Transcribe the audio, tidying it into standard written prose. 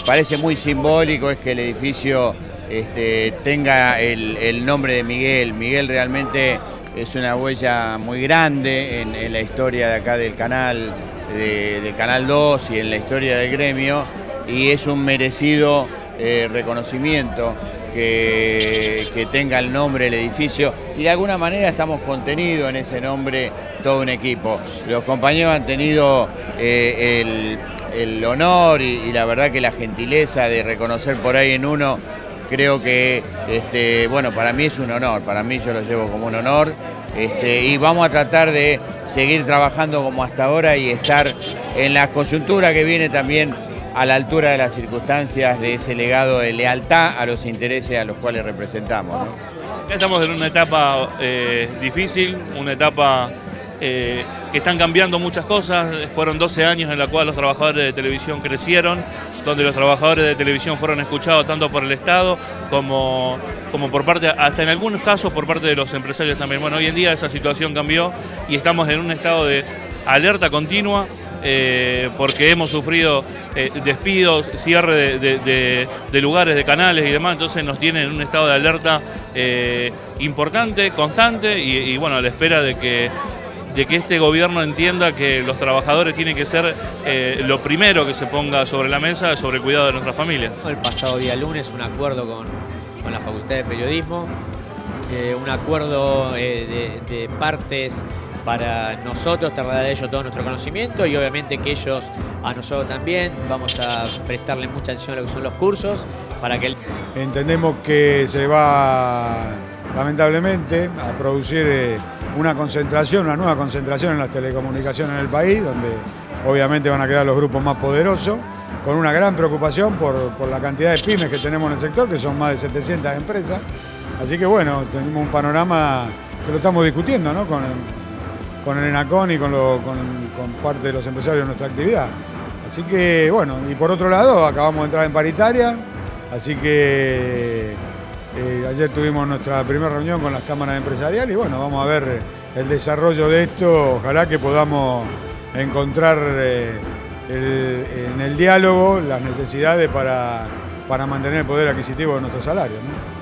parece muy simbólico es que el edificio tenga el nombre de Miguel. Miguel realmente es una huella muy grande en la historia de acá del canal, del Canal 2 y en la historia del gremio, y es un merecido reconocimiento que tenga el nombre del edificio, y de alguna manera estamos contenidos en ese nombre todo un equipo. Los compañeros han tenido el honor y la verdad que la gentileza de reconocer por ahí en uno. Creo que, bueno, para mí es un honor, para mí yo lo llevo como un honor, y vamos a tratar de seguir trabajando como hasta ahora y estar en la coyuntura que viene también a la altura de las circunstancias de ese legado de lealtad a los intereses a los cuales representamos, ¿no? Estamos en una etapa difícil, una etapa que están cambiando muchas cosas. Fueron 12 años en la cual los trabajadores de televisión crecieron, donde los trabajadores de televisión fueron escuchados tanto por el Estado como por parte, hasta en algunos casos por parte de los empresarios también. Bueno, hoy en día esa situación cambió y estamos en un estado de alerta continua, porque hemos sufrido despidos, cierre de lugares, de canales y demás, entonces nos tienen en un estado de alerta importante, constante y bueno, a la espera de que este gobierno entienda que los trabajadores tienen que ser lo primero que se ponga sobre la mesa, sobre el cuidado de nuestras familias. El pasado día lunes un acuerdo con la Facultad de Periodismo, un acuerdo de partes para nosotros trasladar a ellos todo nuestro conocimiento y obviamente que ellos a nosotros también. Vamos a prestarle mucha atención a lo que son los cursos para que... Entendemos que se va lamentablemente a producir una nueva concentración en las telecomunicaciones en el país, donde obviamente van a quedar los grupos más poderosos, con una gran preocupación por la cantidad de pymes que tenemos en el sector, que son más de 700 empresas. Así que bueno, tenemos un panorama que lo estamos discutiendo, ¿no? con el ENACON y con parte de los empresarios de nuestra actividad. Así que bueno, y por otro lado acabamos de entrar en paritaria, así que ayer tuvimos nuestra primera reunión con las cámaras empresariales y bueno, vamos a ver el desarrollo de esto. Ojalá que podamos encontrar en el diálogo las necesidades para mantener el poder adquisitivo de nuestros salarios, ¿no?